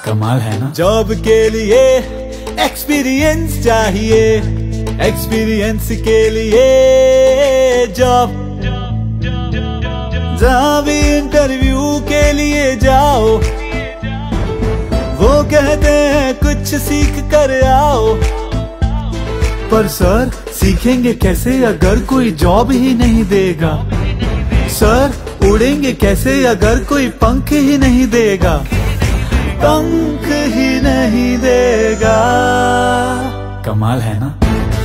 कमाल है ना। जॉब के लिए एक्सपीरियंस चाहिए, एक्सपीरियंस के लिए जॉब। जहाँ भी इंटरव्यू के लिए जाओ, वो कहते हैं कुछ सीख कर आओ। पर सर सीखेंगे कैसे अगर कोई जॉब ही नहीं देगा? सर उड़ेंगे कैसे अगर कोई पंख ही नहीं देगा? पंख ही नहीं देगा। कमाल है ना।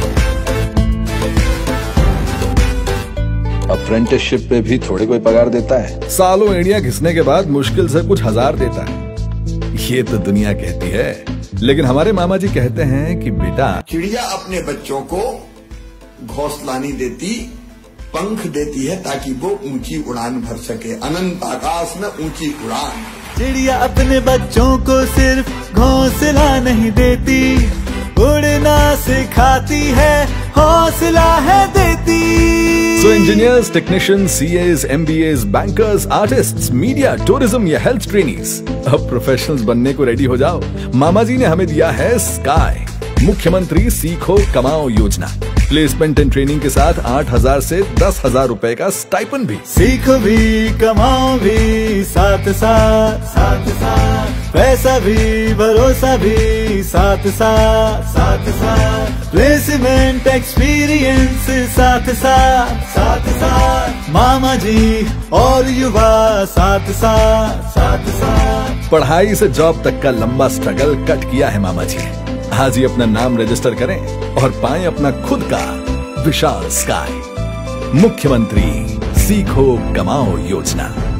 अप्रेंटिसशिप पे भी थोड़े कोई पगार देता है। सालों एड़ियां घिसने के बाद मुश्किल से कुछ 1000 देता है। ये तो दुनिया कहती है, लेकिन हमारे मामा जी कहते हैं कि बेटा, चिड़िया अपने बच्चों को घोंसला नहीं देती, पंख देती है ताकि वो ऊंची उड़ान भर सके। अनंत आकाश में ऊंची उड़ान। चिड़िया अपने बच्चों को सिर्फ घोंसला नहीं देती, उड़ना सिखाती है, हौसला है देती। So engineers, technicians, CAs, MBAs, bankers, artists, media, tourism या health trainees, अब प्रोफेशनल्स बनने को रेडी हो जाओ। मामा जी ने हमें दिया है स्काई, मुख्यमंत्री सीखो कमाओ योजना। प्लेसमेंट एंड ट्रेनिंग के साथ 8000 से 10,000 रुपए का स्टाइपेंड भी। सीखो भी कमाओ भी साथ साथ, साथ साथ पैसा भी भरोसा भी साथ साथ, साथ साथ प्लेसमेंट एक्सपीरियंस साथ साथ, साथ साथ मामा जी और युवा साथ साथ, साथ साथ। पढ़ाई से जॉब तक का लंबा स्ट्रगल कट किया है मामा जी ने। आज ही अपना नाम रजिस्टर करें और पाएं अपना खुद का विशाल स्काई। मुख्यमंत्री सीखो कमाओ योजना।